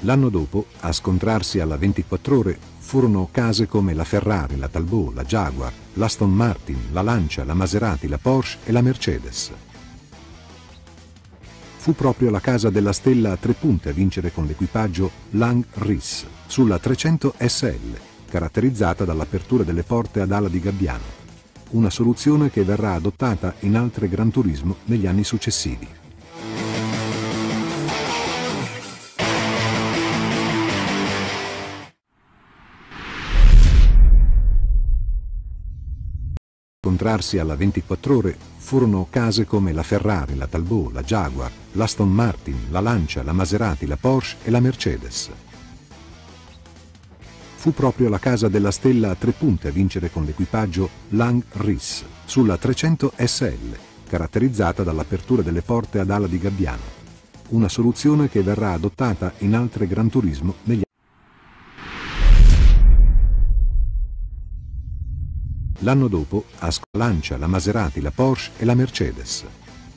L'anno dopo, a scontrarsi alla 24 ore, furono case come la Ferrari, la Talbot, la Jaguar, l'Aston Martin, la Lancia, la Maserati, la Porsche e la Mercedes. Fu proprio la casa della stella a 3 punte a vincere con l'equipaggio Lang Ris sulla 300 SL, caratterizzata dall'apertura delle porte ad ala di gabbiano, una soluzione che verrà adottata in altre Gran Turismo negli anni successivi. Scontrarsi alla 24 ore furono case come la Ferrari, la Talbot, la Jaguar, l'Aston Martin, la Lancia, la Maserati, la Porsche e la Mercedes. Fu proprio la casa della stella a 3 punte a vincere con l'equipaggio Lang Ris sulla 300 SL, caratterizzata dall'apertura delle porte ad ala di gabbiano, una soluzione che verrà adottata in altre Gran Turismo negli anni. L'anno dopo, a Lancia, la Maserati, la Porsche e la Mercedes.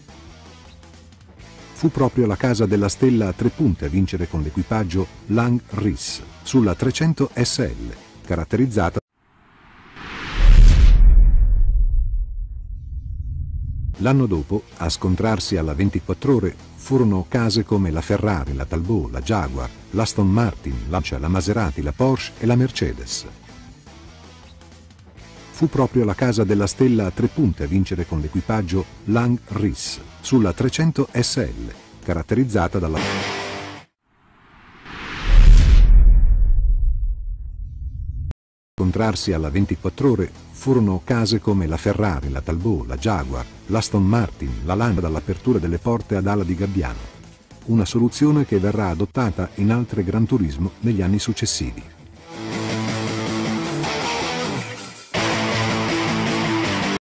Fu proprio la casa della stella a 3 punte a vincere con l'equipaggio Lang Ris sulla 300 SL, caratterizzata. L'anno dopo, a scontrarsi alla 24 ore, furono case come la Ferrari, la Talbot, la Jaguar, l'Aston Martin, la Lancia, la Maserati, la Porsche e la Mercedes. Fu proprio la casa della stella a 3 punte a vincere con l'equipaggio Lang Ris sulla 300 SL, caratterizzata dalla. Scontrarsi alla 24 ore furono case come la Ferrari, la Talbot, la Jaguar, l'Aston Martin, la Lancia dall'apertura delle porte ad ala di gabbiano, una soluzione che verrà adottata in altre Gran Turismo negli anni successivi.